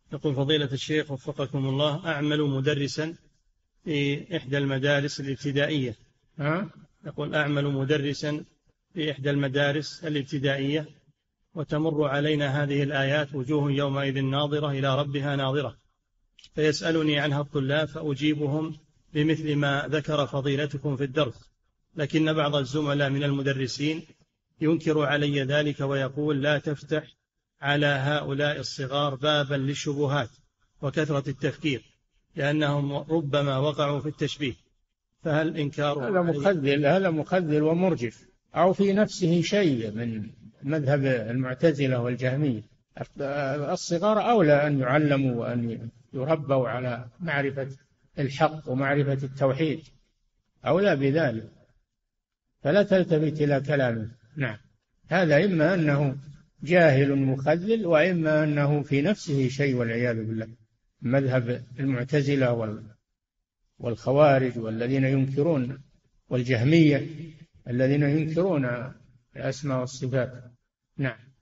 يقول فضيلة الشيخ وفقكم الله، أعمل مدرسا في إحدى المدارس الابتدائية. ها؟ يقول أعمل مدرسا في إحدى المدارس الابتدائية، وتمر علينا هذه الآيات: وجوه يومئذ ناظرة إلى ربها ناظرة. فيسألني عنها الطلاب فأجيبهم بمثل ما ذكر فضيلتكم في الدرس، لكن بعض الزملاء من المدرسين ينكر علي ذلك ويقول: لا تفتح على هؤلاء الصغار بابا للشبهات وكثرة التفكير، لأنهم ربما وقعوا في التشبيه. فهل إنكاره هذا مخذل ومرجف، أو في نفسه شيء من مذهب المعتزلة والجهمية. الصغار أولى أن يعلموا وأن يربوا على معرفة الحق ومعرفة التوحيد، أولى بذلك، فلا تلتفت إلى كلامه. نعم، هذا إما أنه جاهل مخذل، وإما أنه في نفسه شيء والعياذ بالله، مذهب المعتزلة والخوارج والذين ينكرون، والجهمية الذين ينكرون الأسماء والصفات. نعم.